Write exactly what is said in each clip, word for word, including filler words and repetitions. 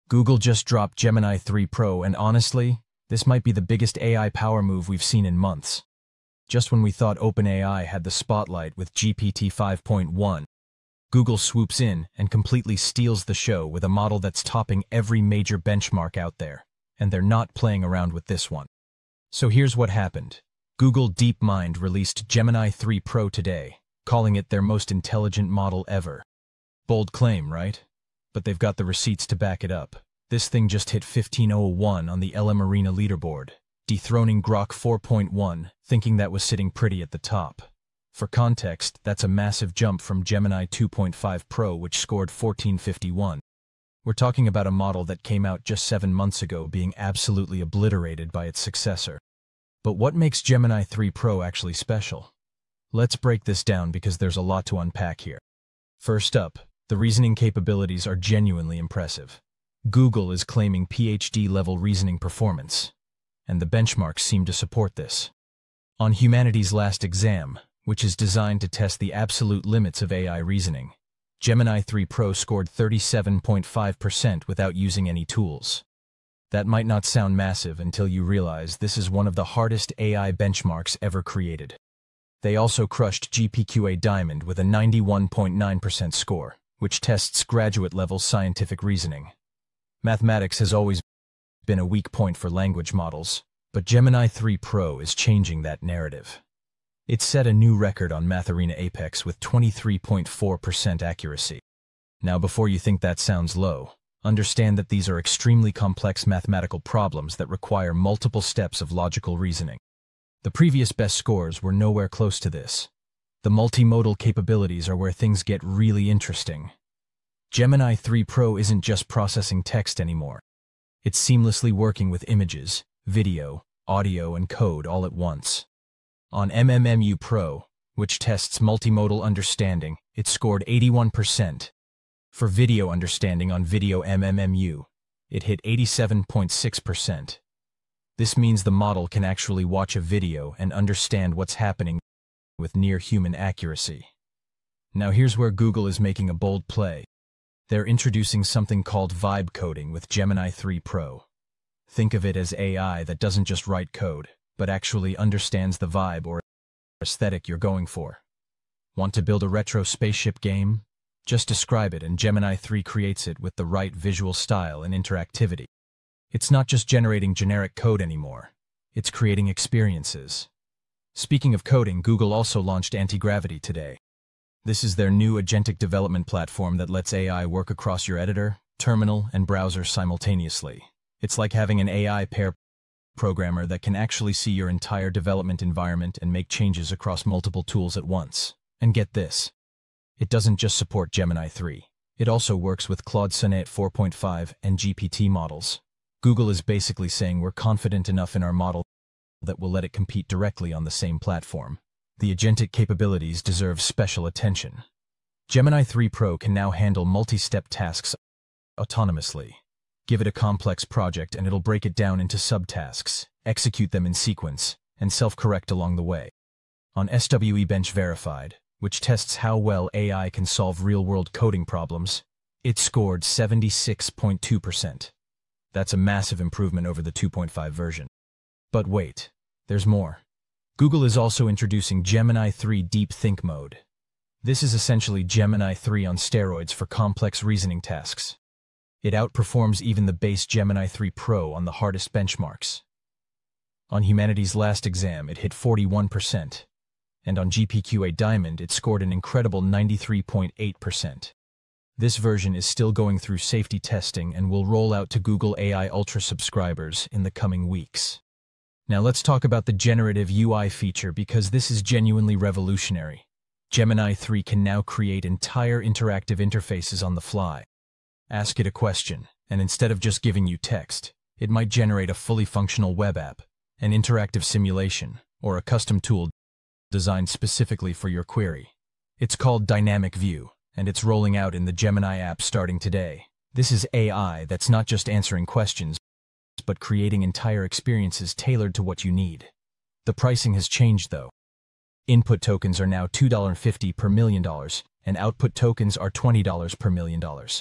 Google just dropped Gemini three Pro, and honestly, this might be the biggest A I power move we've seen in months. Just when we thought OpenAI had the spotlight with G P T five point one, Google swoops in and completely steals the show with a model that's topping every major benchmark out there, and they're not playing around with this one. So here's what happened. Google DeepMind released Gemini three Pro today, calling it their most intelligent model ever. Bold claim, right? But they've got the receipts to back it up. This thing just hit fifteen oh one on the LMArena leaderboard, dethroning Grok four point one, thinking that was sitting pretty at the top. For context, that's a massive jump from Gemini two point five Pro, which scored fourteen fifty-one. We're talking about a model that came out just seven months ago being absolutely obliterated by its successor. But what makes Gemini three Pro actually special? Let's break this down because there's a lot to unpack here. First up, the reasoning capabilities are genuinely impressive. Google is claiming PhD-level reasoning performance, and the benchmarks seem to support this. On humanity's last exam, which is designed to test the absolute limits of A I reasoning, Gemini three Pro scored thirty-seven point five percent without using any tools. That might not sound massive until you realize this is one of the hardest A I benchmarks ever created. They also crushed G P Q A Diamond with a ninety-one point nine percent score, which tests graduate-level scientific reasoning. Mathematics has always been a weak point for language models, but Gemini three Pro is changing that narrative. It set a new record on MathArena Apex with twenty-three point four percent accuracy. Now, before you think that sounds low, understand that these are extremely complex mathematical problems that require multiple steps of logical reasoning. The previous best scores were nowhere close to this. The multimodal capabilities are where things get really interesting. Gemini three Pro isn't just processing text anymore. It's seamlessly working with images, video, audio, and code all at once. On M M M U-Pro, which tests multimodal understanding, it scored eighty-one percent. For video understanding on Video-M M M U, it hit eighty-seven point six percent. This means the model can actually watch a video and understand what's happening with near-human accuracy. Now here's where Google is making a bold play. They're introducing something called vibe coding with Gemini three Pro. Think of it as A I that doesn't just write code, but actually understands the vibe or aesthetic you're going for. Want to build a retro spaceship game? Just describe it and Gemini three creates it with the right visual style and interactivity. It's not just generating generic code anymore. It's creating experiences. Speaking of coding, Google also launched Antigravity today. This is their new agentic development platform that lets A I work across your editor, terminal, and browser simultaneously. It's like having an A I pair programmer that can actually see your entire development environment and make changes across multiple tools at once. And get this, it doesn't just support Gemini three. It also works with Claude Sonnet four point five and G P T models. Google is basically saying we're confident enough in our model that we'll let it compete directly on the same platform. The agentic capabilities deserve special attention. Gemini three Pro can now handle multi-step tasks autonomously. Give it a complex project and it'll break it down into subtasks, execute them in sequence, and self-correct along the way. On S W E-bench verified, which tests how well A I can solve real-world coding problems, it scored seventy-six point two percent. That's a massive improvement over the two point five version. But wait, there's more. Google is also introducing Gemini three Deep Think Mode. This is essentially Gemini three on steroids for complex reasoning tasks. It outperforms even the base Gemini three Pro on the hardest benchmarks. On humanity's last exam, it hit forty-one percent. And on G P Q A Diamond, it scored an incredible ninety-three point eight percent. This version is still going through safety testing and will roll out to Google A I Ultra subscribers in the coming weeks. Now let's talk about the generative U I feature because this is genuinely revolutionary. Gemini three can now create entire interactive interfaces on the fly. Ask it a question, and instead of just giving you text, it might generate a fully functional web app, an interactive simulation, or a custom tool designed specifically for your query. It's called Dynamic View, and it's rolling out in the Gemini app starting today. This is A I that's not just answering questions, but creating entire experiences tailored to what you need. The pricing has changed though. Input tokens are now two dollars and fifty cents per million dollars, and output tokens are twenty dollars per million dollars.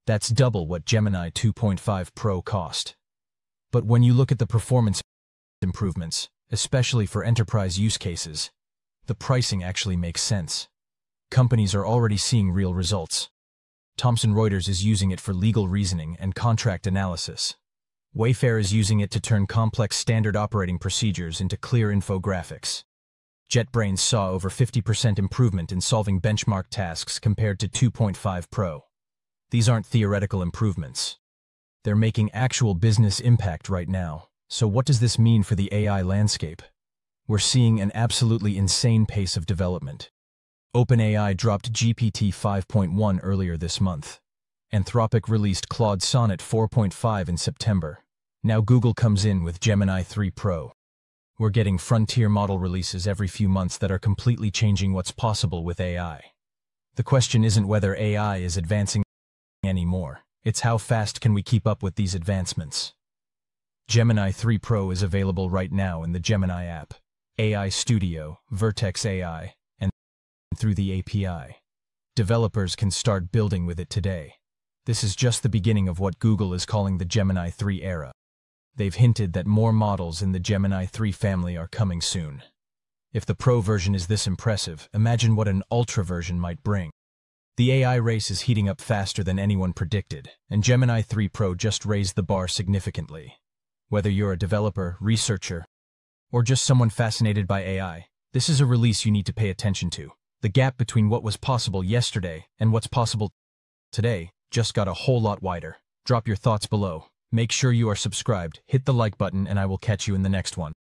That's double what Gemini two point five Pro cost. But when you look at the performance improvements, especially for enterprise use cases, the pricing actually makes sense. Companies are already seeing real results. Thomson Reuters is using it for legal reasoning and contract analysis. Wayfair is using it to turn complex standard operating procedures into clear infographics. JetBrains saw over fifty percent improvement in solving benchmark tasks compared to two point five Pro. These aren't theoretical improvements. They're making actual business impact right now. So what does this mean for the A I landscape? We're seeing an absolutely insane pace of development. OpenAI dropped G P T five point one earlier this month. Anthropic released Claude Sonnet four point five in September. Now Google comes in with Gemini three Pro. We're getting frontier model releases every few months that are completely changing what's possible with A I. The question isn't whether A I is advancing anymore. It's how fast can we keep up with these advancements. Gemini three Pro is available right now in the Gemini app, A I Studio, Vertex A I, and through the A P I. Developers can start building with it today. This is just the beginning of what Google is calling the Gemini three era. They've hinted that more models in the Gemini three family are coming soon. If the Pro version is this impressive, imagine what an Ultra version might bring. The A I race is heating up faster than anyone predicted, and Gemini three Pro just raised the bar significantly. Whether you're a developer, researcher, or just someone fascinated by A I, this is a release you need to pay attention to. The gap between what was possible yesterday and what's possible today just got a whole lot wider. Drop your thoughts below. Make sure you are subscribed, hit the like button, and I will catch you in the next one.